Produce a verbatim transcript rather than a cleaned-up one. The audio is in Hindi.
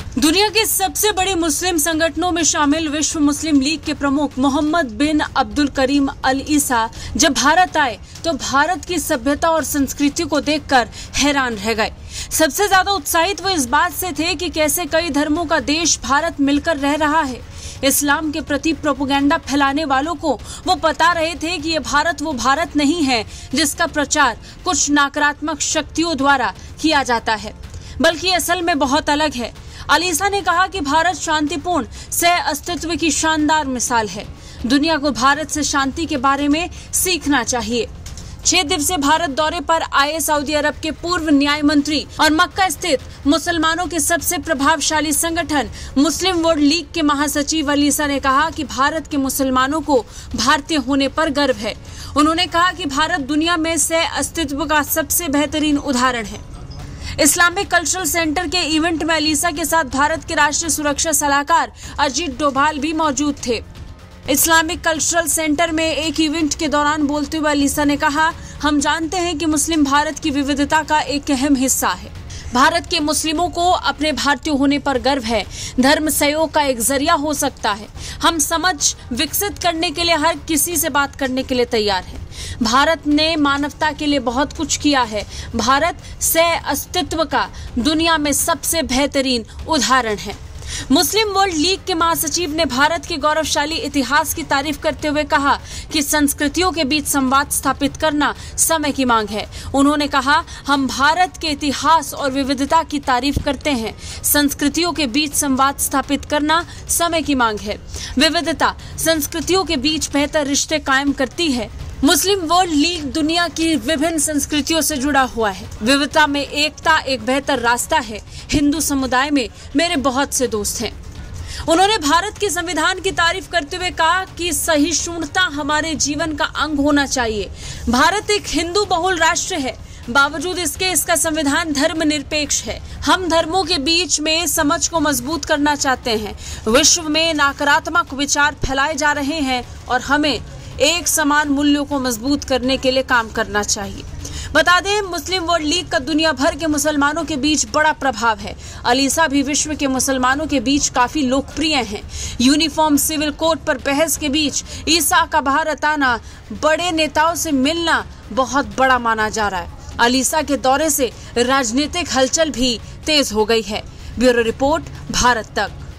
दुनिया के सबसे बड़े मुस्लिम संगठनों में शामिल विश्व मुस्लिम लीग के प्रमुख मोहम्मद बिन अब्दुल करीम अल ईसा जब भारत आए तो भारत की सभ्यता और संस्कृति को देखकर हैरान रह गए। सबसे ज्यादा उत्साहित वो इस बात से थे कि कैसे कई धर्मों का देश भारत मिलकर रह रहा है। इस्लाम के प्रति प्रोपेगेंडा फैलाने वालों को वो बता रहे थे कि ये भारत वो भारत नहीं है जिसका प्रचार कुछ नकारात्मक शक्तियों द्वारा किया जाता है, बल्कि असल में बहुत अलग है। अल ईसा ने कहा कि भारत शांतिपूर्ण सह अस्तित्व की शानदार मिसाल है। दुनिया को भारत से शांति के बारे में सीखना चाहिए। छह दिवसीय भारत दौरे पर आए सऊदी अरब के पूर्व न्याय मंत्री और मक्का स्थित मुसलमानों के सबसे प्रभावशाली संगठन मुस्लिम वर्ल्ड लीग के महासचिव अल ईसा ने कहा कि भारत के मुसलमानों को भारतीय होने पर गर्व है। उन्होंने कहा कि भारत दुनिया में सह अस्तित्व का सबसे बेहतरीन उदाहरण है। इस्लामिक कल्चरल सेंटर के इवेंट में अल ईसा के साथ भारत के राष्ट्रीय सुरक्षा सलाहकार अजीत डोभाल भी मौजूद थे। इस्लामिक कल्चरल सेंटर में एक इवेंट के दौरान बोलते हुए अल ईसा ने कहा, हम जानते हैं कि मुस्लिम भारत की विविधता का एक अहम हिस्सा है। भारत के मुस्लिमों को अपने भारतीय होने पर गर्व है। धर्म सहयोग का एक जरिया हो सकता है। हम समझ विकसित करने के लिए हर किसी से बात करने के लिए तैयार हैं। भारत ने मानवता के लिए बहुत कुछ किया है। भारत सह अस्तित्व का दुनिया में सबसे बेहतरीन उदाहरण है। मुस्लिम वर्ल्ड लीग के महासचिव ने भारत के गौरवशाली इतिहास की तारीफ करते हुए कहा कि संस्कृतियों के बीच संवाद स्थापित करना समय की मांग है। उन्होंने कहा, हम भारत के इतिहास और विविधता की तारीफ करते हैं। संस्कृतियों के बीच संवाद स्थापित करना समय की मांग है। विविधता संस्कृतियों के बीच बेहतर रिश्ते कायम करती है। मुस्लिम वर्ल्ड लीग दुनिया की विभिन्न संस्कृतियों से जुड़ा हुआ है। विविधता में एकता एक बेहतर रास्ता है। हिंदू समुदाय में मेरे बहुत से दोस्त हैं। उन्होंने भारत के संविधान की तारीफ करते हुए कहा कि सहिष्णुता हमारे जीवन का अंग होना चाहिए। भारत एक हिंदू बहुल राष्ट्र है, बावजूद इसके इसका संविधान धर्मनिरपेक्ष है। हम धर्मों के बीच में समझ को मजबूत करना चाहते हैं। विश्व में नकारात्मक विचार फैलाए जा रहे हैं और हमें एक समान मूल्यों को मजबूत करने के लिए काम करना चाहिए। बता दें, मुस्लिम वर्ल्ड लीग का दुनिया भर के मुसलमानों के बीच बड़ा प्रभाव है। अल ईसा भी विश्व के मुसलमानों के बीच काफी लोकप्रिय हैं। यूनिफॉर्म सिविल कोड पर बहस के बीच ईसा का भारत आना, बड़े नेताओं से मिलना बहुत बड़ा माना जा रहा है। अल ईसा के दौरे से राजनीतिक हलचल भी तेज हो गई है। ब्यूरो रिपोर्ट, भारत तक।